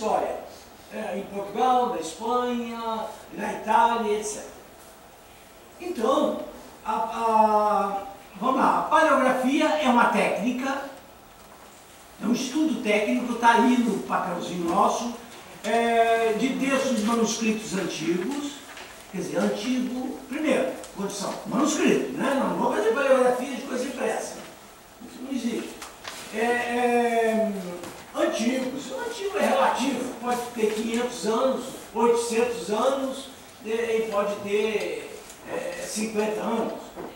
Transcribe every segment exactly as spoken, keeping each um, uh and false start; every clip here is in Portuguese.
história, é, em Portugal, na Espanha, na Itália, etcétera. Então, a, a, vamos lá, a paleografia é uma técnica, é um estudo técnico, está aí no papelzinho nosso, é, de textos manuscritos antigos, quer dizer, antigo, primeiro, condição, manuscrito, né? Não vou fazer paleografia de coisa impressa, isso não existe. É, é, antigos, o antigo é relativo, pode ter quinhentos anos, oitocentos anos, e pode ter é, cinquenta anos.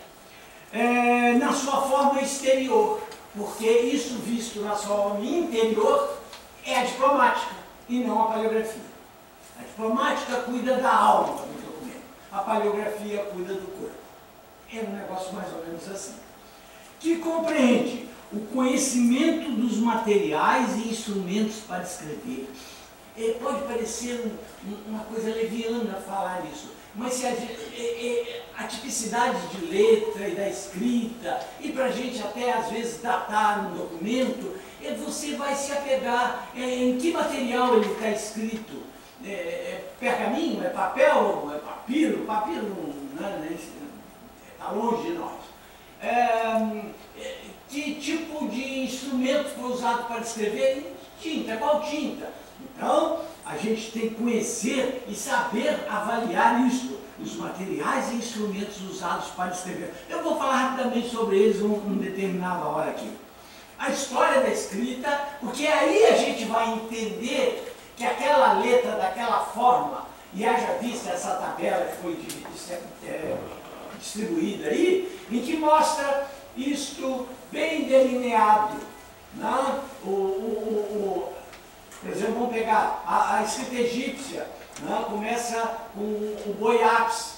É, na sua forma exterior, porque isso visto na sua forma interior é a diplomática e não a paleografia. A diplomática cuida da alma do documento, a paleografia cuida do corpo. É um negócio mais ou menos assim, que compreende o conhecimento dos materiais e instrumentos para escrever. É, pode parecer um, uma coisa leviana falar isso, mas se a, é, é, a tipicidade de letra e da escrita, e para a gente até às vezes datar um documento, é, você vai se apegar é, em que material ele está escrito. É, é pergaminho, é papel, é papiro, papiro não está longe de nós. É, é, que tipo de instrumento foi usado para escrever? Tinta, qual tinta? Então, a gente tem que conhecer e saber avaliar isso, os materiais e instrumentos usados para escrever. Eu vou falar rapidamente sobre eles em um, um determinada hora aqui. A história da escrita, porque aí a gente vai entender que aquela letra daquela forma, e haja vista essa tabela que foi distribuída aí, em que mostra isto bem delineado, né? o, o, o, por exemplo, vamos pegar a, a escrita egípcia, né? Começa com o boi ápice,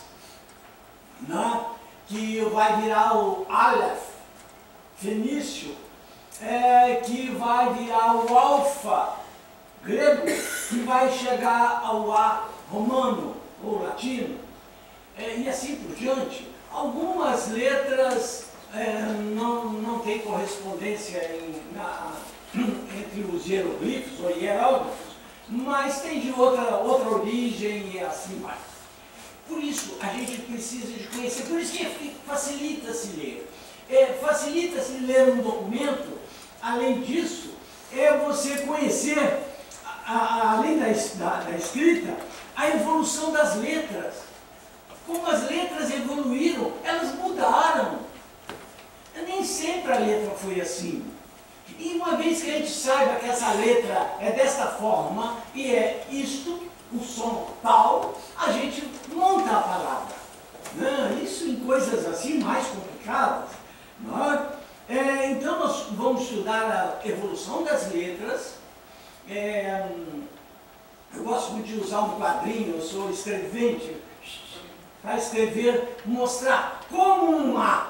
né? Que vai virar o Aleph, fenício, é, que vai virar o alfa, grego, que vai chegar ao A, romano ou latino, é, e assim por diante. Algumas letras é, não, não têm correspondência em, na, entre os hieroglifos ou hieróglifos, mas tem de outra, outra origem e assim vai. Por isso, a gente precisa de conhecer, por isso que facilita-se ler. É, facilita-se ler um documento, além disso, é você conhecer, a, a, além da, da, da escrita, a evolução das letras. Como as letras evoluíram, elas mudaram. Nem sempre a letra foi assim. E uma vez que a gente saiba que essa letra é desta forma, e é isto, o som tal, a gente monta a palavra. Não, isso em coisas assim mais complicadas. Não é? É, então nós vamos estudar a evolução das letras. É, eu gosto muito de usar um quadrinho, eu sou escrevente, para escrever, mostrar como um A,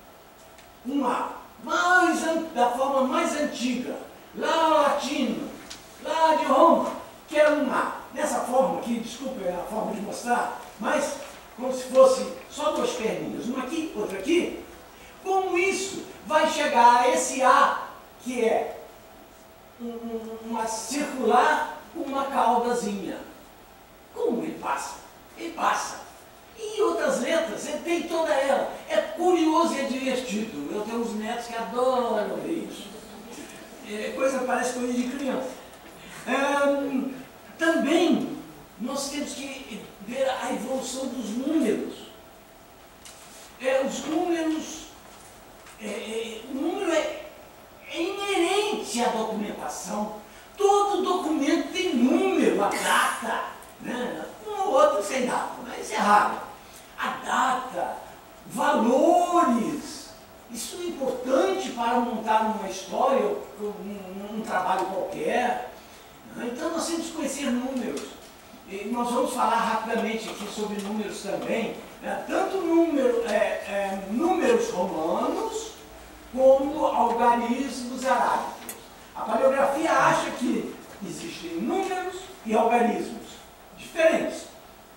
um A, mais, da forma mais antiga, lá latino, lá de Roma, que era um A. Dessa forma aqui, desculpa a forma de mostrar, mas como se fosse só duas perninhas, uma aqui, outra aqui. Como isso vai chegar a esse A, que é um, uma circular com uma caudazinha. Como ele passa? Ele passa. E outras letras, ele tem toda ela. É curioso e é divertido. Eu tenho uns netos que adoram ver isso. É, coisa, parece coisa de criança. É, também, nós temos que ver a evolução dos números. É, os números, é, é, o número é, é inerente à documentação. Todo documento tem número, a data, né? Um ou outro sem data, mas isso é raro. A data, valores, isso é importante para montar uma história, um, um trabalho qualquer. Então nós temos que conhecer números. E nós vamos falar rapidamente aqui sobre números também, né? Tanto número, é, é, números romanos como algarismos arábicos. A paleografia acha que existem números e algarismos diferentes.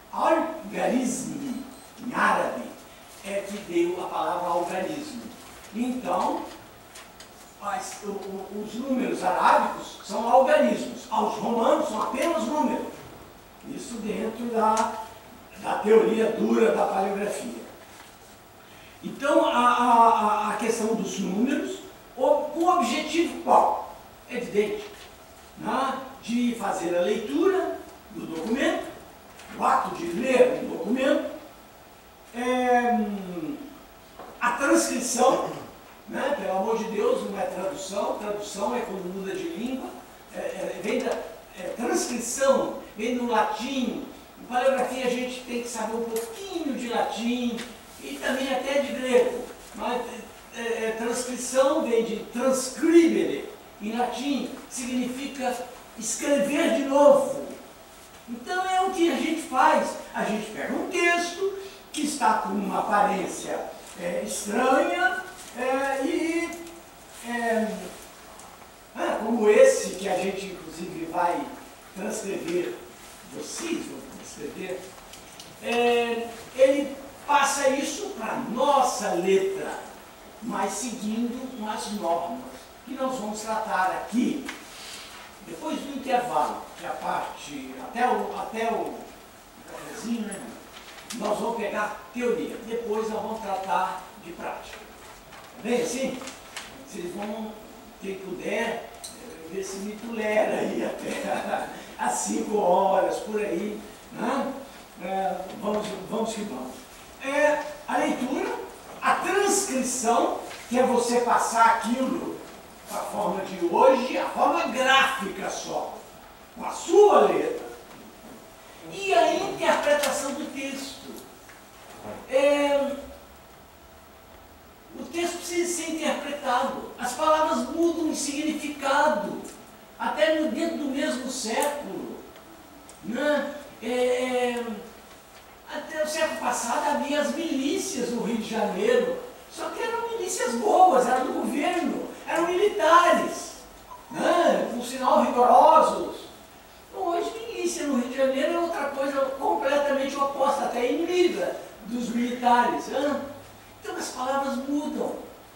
Algarismo, em árabe, é que deu a palavra algarismo. Então, as, o, o, os números arábicos são algarismos, aos romanos são apenas números. Isso dentro da, da teoria dura da paleografia. Então, a, a, a questão dos números, o, o objetivo qual? É evidente, né? De fazer a leitura do documento, o ato de ler um documento, é, a transcrição, né? Pelo amor de Deus, não é tradução, tradução é quando muda de língua, é, é, vem da é, transcrição, vem do latim. Em paleografia a gente tem que saber um pouquinho de latim e também até de grego, mas é, é, transcrição vem de transcribere, em latim, significa escrever de novo. Então é o que a gente faz, a gente pega um texto que está com uma aparência é, estranha, é, e é, é, como esse que a gente inclusive vai transcrever, vocês vão transcrever, é, ele passa isso para a nossa letra, mas seguindo umas normas que nós vamos tratar aqui. Depois do intervalo, que é a parte, até o, até o cafezinho, né? Nós vamos pegar teoria, depois nós vamos tratar de prática. Tá bem assim? Vocês vão, quem puder, ver se me tolera aí até às cinco horas, por aí. Né? É, vamos, vamos que vamos. É, a leitura, a transcrição, que é você passar aquilo a forma de hoje, a forma gráfica só, com a sua letra, e a interpretação do texto. É, o texto precisa ser interpretado, as palavras mudam de significado, até no dentro do mesmo século. Né? É, até o século passado havia as milícias no Rio de Janeiro, só que eram milícias boas, eram do governo, eram militares, né? Por sinal rigorosos. Então, hoje, milícia no Rio de Janeiro é outra coisa completamente oposta, até inimiga dos militares. Né? Então, as palavras mudam.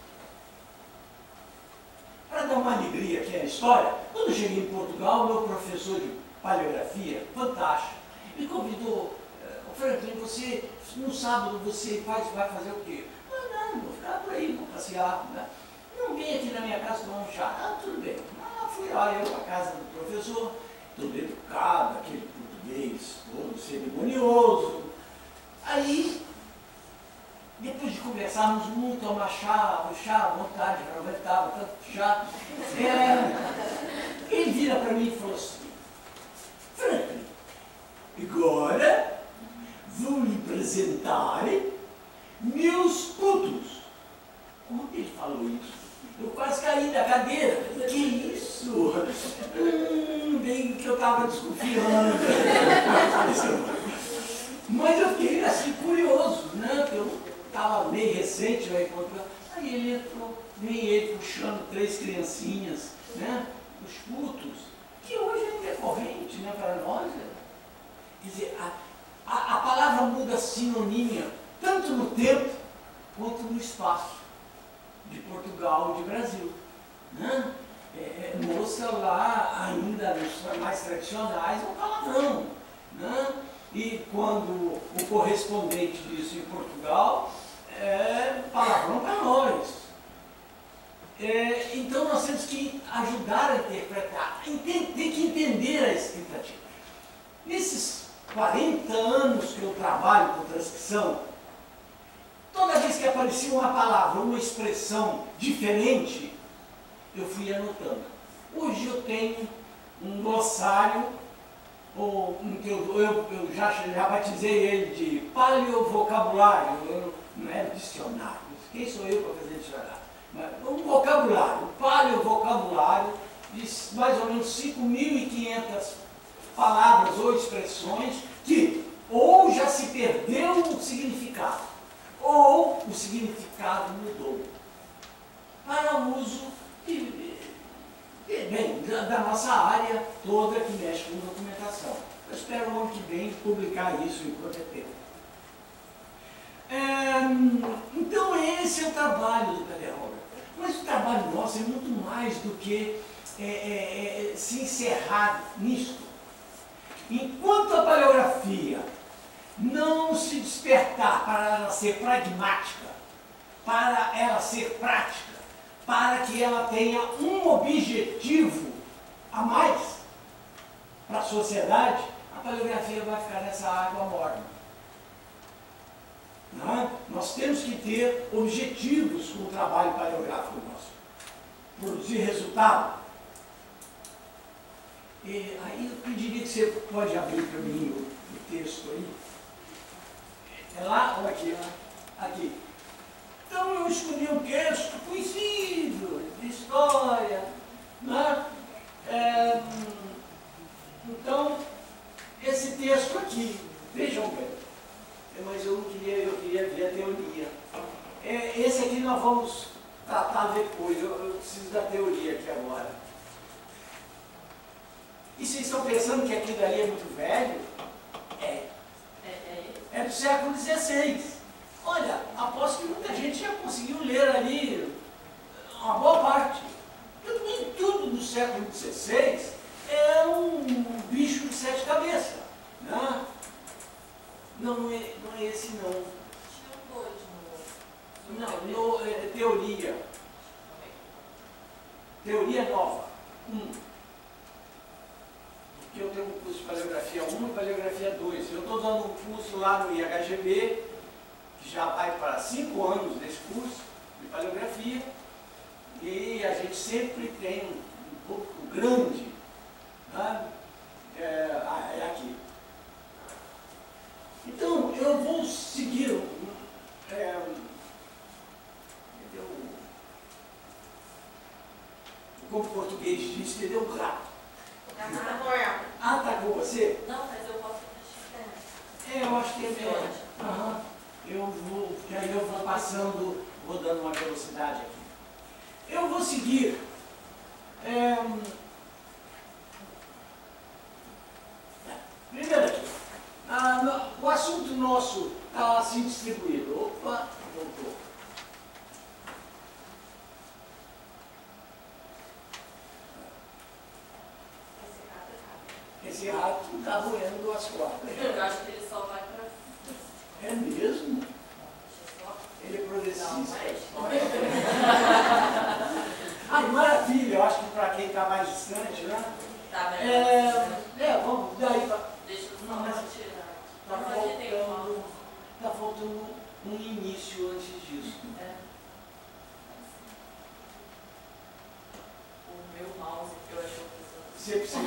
Para dar uma alegria aqui à história, quando eu cheguei em Portugal, meu professor de paleografia, fantástico, me convidou: Franklin, você, no sábado você faz, vai fazer o quê? Não, não, vou ficar por aí, vou passear. Né? Não vem aqui na minha casa tomar um chá. Ah, tudo bem. Ah, fui lá, eu para casa do professor, todo educado, aquele português todo cerimonioso. Aí, depois de conversarmos muito, tomar chá, o chá à vontade, aproveitava tanto chá, é, ele vira para mim e falou assim: Franklin, agora vou lhe apresentar meus putos. Como ele falou isso? Eu quase caí da cadeira. Que isso? Hum, bem que eu estava desconfiando. Mas eu fiquei assim curioso, né? Porque eu estava meio recente lá em Portugal. Aí ele entrou, vem ele puxando três criancinhas, né? Os putos, que hoje é recorrente, né, para nós. Quer dizer, a, a, a palavra muda sinonímia, tanto no tempo quanto no espaço, de Portugal e de Brasil. Né? É, é, moça lá, ainda nos mais tradicionais, é um palavrão. Né? E quando o correspondente disso em Portugal, é palavrão para nós. É, então nós temos que ajudar a interpretar, tem que entender a escrita. Nesses quarenta anos que eu trabalho com transcrição, toda vez que aparecia uma palavra, uma expressão diferente, eu fui anotando. Hoje eu tenho um glossário, ou um que eu, eu, eu já, já batizei ele de paleovocabulário, eu, não é dicionário, quem sou eu para fazer dicionário? Mas um vocabulário, um paleovocabulário de mais ou menos cinco mil e quinhentas palavras ou expressões que ou já se perdeu o significado, ou o significado mudou para uso de, de, bem, da, da nossa área toda que mexe com documentação. Eu espero no ano que vem publicar isso enquanto é tempo. É, então esse é o trabalho do paleógrafo. Mas o trabalho nosso é muito mais do que é, é, é, se encerrar nisto. Enquanto a paleografia não se despertar para ela ser pragmática, para ela ser prática, para que ela tenha um objetivo a mais para a sociedade, a paleografia vai ficar nessa água morna. Não? Nós temos que ter objetivos com o trabalho paleográfico nosso. Produzir resultado. E aí eu pediria que você pode abrir para mim o, o texto aí. É lá ou aqui? Aqui. Então eu escolhi um texto conhecido, de história. Né? É, então, esse texto aqui, vejam bem, mas eu não queria, eu queria ver a teoria. É, esse aqui nós vamos tratar depois, eu, eu preciso da teoria aqui agora. E vocês estão pensando que aquilo ali é muito velho? É. É do século dezesseis. Olha, aposto que muita gente já conseguiu ler ali uma boa parte. Nem tudo do século dezesseis é um bicho de sete cabeças. Né? Não, não é, não é esse não. Tinha um dois no... Não, no, é, teoria. Teoria nova. Um. Porque eu tenho um curso de paleografia um e paleografia dois. Eu estou dando um curso lá no I H G B, que já vai para cinco anos desse curso de paleografia, e a gente sempre tem um, um público grande. Né? É, é aqui. Então, eu vou seguir um, é, entendeu? Como o português diz, entendeu? Um rato. Ah, tá com você? Não, mas eu posso deixar. É, eu acho que é melhor. Uhum. Eu vou, porque aí eu vou passando, vou dando uma velocidade aqui. Eu vou seguir. É, primeiro aqui. Ah, no, o assunto nosso está assim distribuído. Opa, voltou. Esse rato está roendo as cordas. Eu acho que ele só vai para... É mesmo? Ele é progressista. Ai, maravilha, eu acho que para quem está mais distante, né? Tá, mas... É, é, vamos, daí para... Deixa eu só Mas tirar. Está Mas aqui tem uma... faltando, tá faltando um início antes disso. É. O meu mouse que eu achei que Você precisa...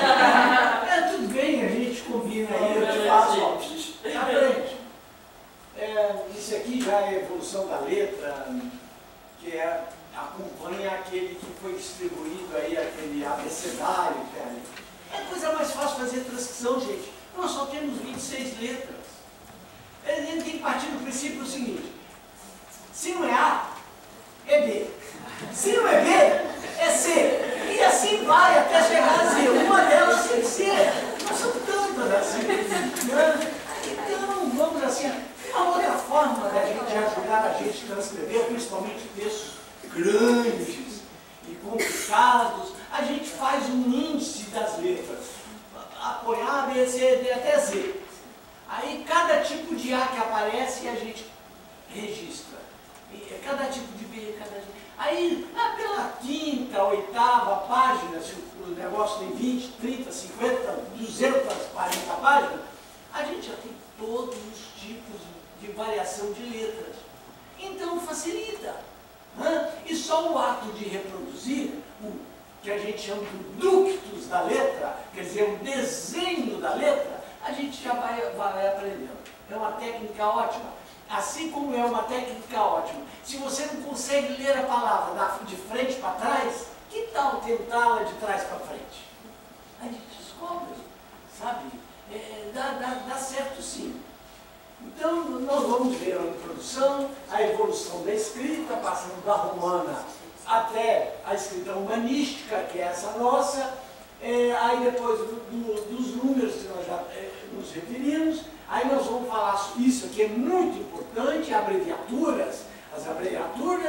É, tudo bem, a gente combina aí, eu te faço, ó, na frente. É, isso aqui já é a evolução da letra, que é, acompanha aquele que foi distribuído aí, aquele abecedário que é ali. É coisa mais fácil fazer transcrição, gente. Nós só temos vinte e seis letras. A gente tem que partir do princípio seguinte: se não é A, é B. Se não é B, é C. E assim vai até chegar a Z. Uma delas tem que ser. Nós somos tantas assim. Né? Então, vamos assim. Uma outra forma da gente ajudar a gente a transcrever, principalmente textos grandes e complicados, a gente faz um índice das letras. Apoiar A, B, C, D até Z. Aí cada tipo de A que aparece a gente registra. E cada tipo de B, cada tipo. Aí, lá pela quinta, oitava página, se o negócio tem vinte, trinta, cinquenta, duzentas, quarenta páginas, a gente já tem todos os tipos de variação de letras. Então facilita. Né? E só o ato de reproduzir, o que a gente chama de ductus da letra, quer dizer, o desenho da letra, a gente já vai, vai aprendendo. É uma técnica ótima. Assim como é uma técnica ótima. Se você não consegue ler a palavra de frente para trás, que tal tentá-la de trás para frente? A gente descobre, sabe? É, dá, dá, dá certo sim. Então, nós vamos ver a introdução, a evolução da escrita, passando da romana até a escrita humanística, que é essa nossa, é, aí depois do, do, dos números que nós já é, nos referimos, aí nós vamos falar isso aqui é muito importante, abreviaturas, as abreviaturas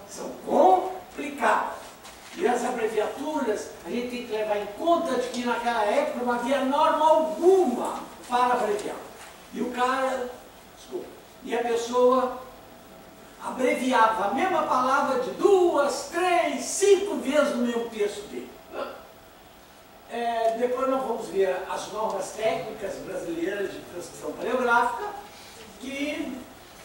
são complicadas. E as abreviaturas, a gente tem que levar em conta de que naquela época não havia norma alguma para abreviar. E o cara, desculpa, e a pessoa abreviava a mesma palavra de duas, três, cinco vezes no mesmo texto dele. É, depois nós vamos ver as normas técnicas brasileiras de transcrição paleográfica, que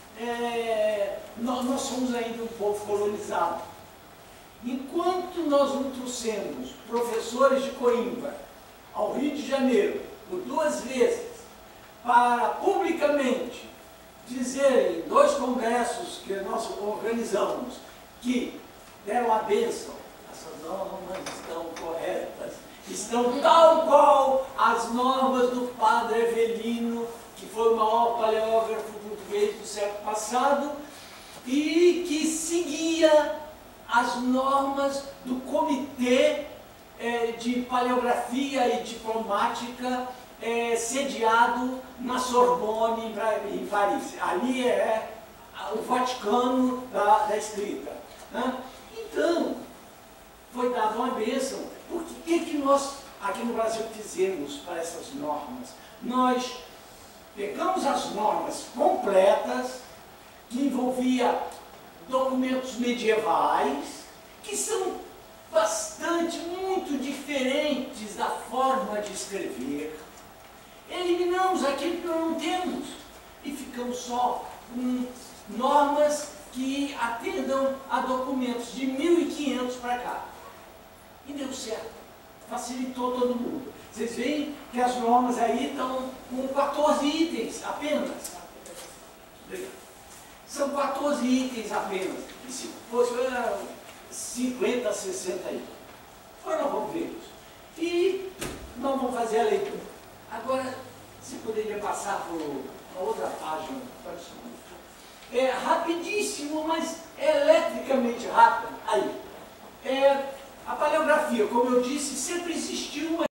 é, nós, nós somos ainda um povo colonizado. Enquanto nós não trouxemos professores de Coimbra ao Rio de Janeiro por duas vezes para publicamente dizerem em dois congressos que nós organizamos que deram a bênção, essas normas estão corretas, estão tal qual as normas do padre Evelino, que foi o maior paleógrafo português do século passado e que seguia as normas do Comitê eh, de Paleografia e Diplomática eh, sediado na Sorbonne, em Paris. Ali é o Vaticano da, da escrita. Né? Então, foi dada uma bênção. Por que, que nós, aqui no Brasil, fizemos para essas normas? Nós pegamos as normas completas, que envolvia documentos medievais, que são bastante, muito diferentes da forma de escrever. Eliminamos aquilo que nós não temos e ficamos só com normas que atendam a documentos de mil e quinhentos para cá. E deu certo, facilitou todo mundo. Vocês veem que as normas aí estão com quatorze itens apenas. Obrigado. São quatorze itens apenas. E se fosse cinquenta, sessenta itens. Agora nós vamos ver isso. E nós vamos fazer a leitura. Agora, você poderia passar para outra página. É rapidíssimo, mas eletricamente rápido. Aí. É, a paleografia, como eu disse, sempre existiu uma